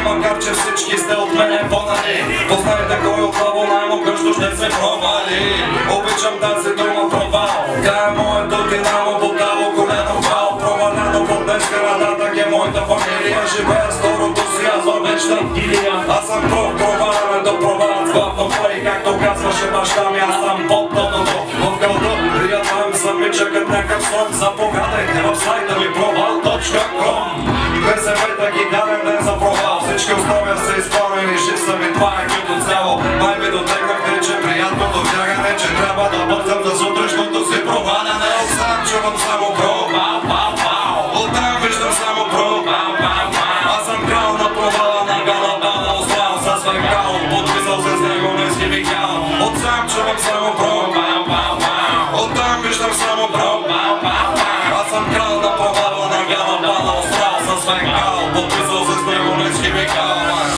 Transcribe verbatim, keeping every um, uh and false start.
Имам гарче всички сте от мене по-нали. Познайте кой от слабо най-могъщо ще се провали. Обичам тази дума провал. Тя е моето динамо, бутало, колено, вал. Провалено под днешка радата е моята фамилия. Живея с второто си, аз във вечна идилия. Аз съм проф, проваляме до провалят с главно плей. Както казваше баща ми, аз съм под дъното. В гълда приятвам сами, чакат някакъв сон. Заповядайте в сайта ми провал точка ком. Безевета ги даден ден за провал. Всички условия са изпълнени, жив съм и това е като цяло. Май ми дотегнахте, че приятното бягане, че трябва да бързам за сутрешното си проваляне. Оттам чувам само провал, пау, пау. Оттам виждам само провал, пау, пау. Аз съм крал на провала, на галабана, ослал с векал. Подписал се с него, не с химикал. Оттам чувам само провал, пау, пау. Оттам виждам само провал, пау, пау. Аз съм крал на провала, на галабана, ослал с векал. Подписал се с него, не с химикал.